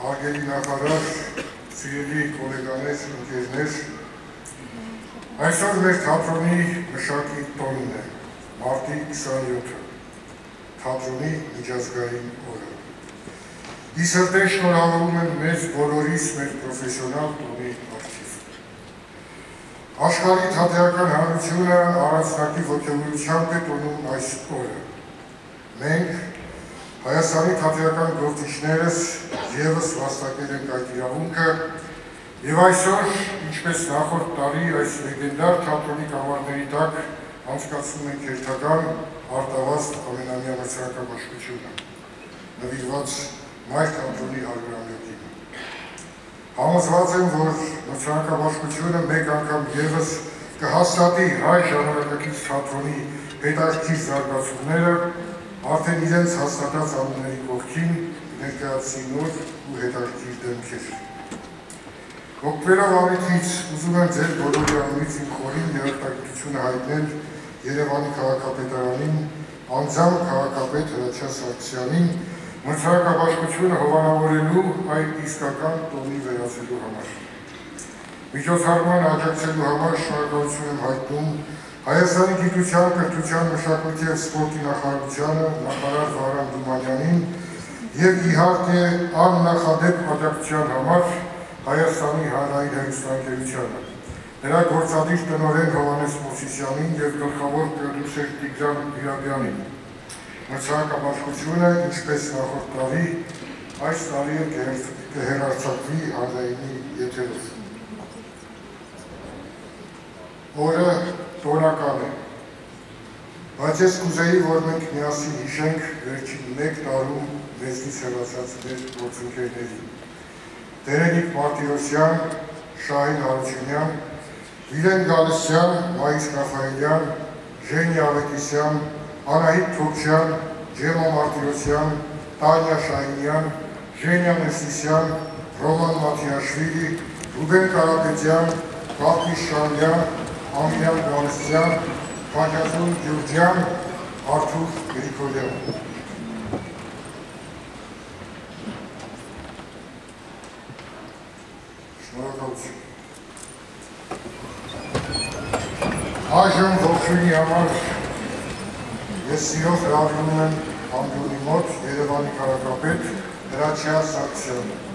Արգելի նախարար, սիրելի գոլեգաներ, ընկերներ, այսօր մեր թատրոնի մշակի տոնն է, մարտի 27-ը, թատրոնի միջազգային օրը։ Իսրտե շնորհավորում եմ մեզ բոլորիս մեր պրոֆեսիոնալ տոնի առջև։ Աշխարհի թատերական հանրությունը առանձնակի ոգևորությամբ է տոնում այս օրը։ Մենք Հայաստանի թատերական գործիչներս ևս վաստակել ենք այդ իրավունքը և այսօր, ինչպես նախորդ տարի, այս լեգենդար թատրոնի կամարների տակ անցկացնում ենք հերթական արտավազդ ամենամյա մրցանակաբաշխությունը, նվիրված մայր թատրոնի 100-ամյակին։ Համոզված եմ, որ մրցանակաբաշխությունը մեկ անգամ ևս կհաստատի հայ ժամանակակից թատրոնի հետաքրքիր զարգացումները, արդեն իրենց հաստատած անունների կողքին ներկայացնի նոր ու հետաքրքիր դեմքեր։ Օգտվելով առիթից ուզում եմ ձեր բոլորի անունից իմ խորին երախտագիտությունը հայտնել Երևանի քաղաքապետարանին, անձամբ քաղաքապետ Հրաչյա Սարգսյանին մրցանակաբաշխությունը հովանավորելու այդ իսկական տոնի վերածելու համար։ Միջոցառման աջակցելու համար շնորհակալություն եմ հայտնում Հայաստանի գիտության, կրթության, մշակույթի և սպորտի նախարարությանը, նախարար Վահրամ Թումանյանին և իհարկե աննախադեպ աջակցության համար Հայաստանի հանրային հեռուստաընկերությանը, նրա գործադիր տնօրեն Հովհաննես Մովսիսյանին և գլխավոր պրոդյուսեր Տիգրան Բիրաբյանին։ Մրցանակաբաշխությունը, ինչպես նախորդ տարի, այս տարի կհեռարձակվի հանրայինի եթերով։ Օրը տոնական է, բայց ես կուզեի, որ մենք միասին հիշենք վերջին մեկ տարում մեզնից հեռացած մեր գործընկերների՝ Տերենիկ Մարտիրոսյան, Շահին Հարությունյան, Վիլեն Գալստյան, Մայիս Ռաֆայելյան, Ժենի Ավետիսյան, Անահիտ Թոքչյան, Ջեմա Մարտիրոսյան, Տանյա Շահինյան, Ժենյա Նեսիսյան, Ռոման Մաթիաշվիլի, Ռուբեն Կարապետյան, Կապի Շահյան, Ամիրյան Գալստյան, Քաջազուն Գյուրջյան, Արթուր Գրիգորյան։ Շնորհակալություն։ Այժմ ողջույնի համար ես սիրով հրավիրում եմ Անդրոնի մոտ Երևանի քաղաքապետ Հրաչյա Սարգսյանին։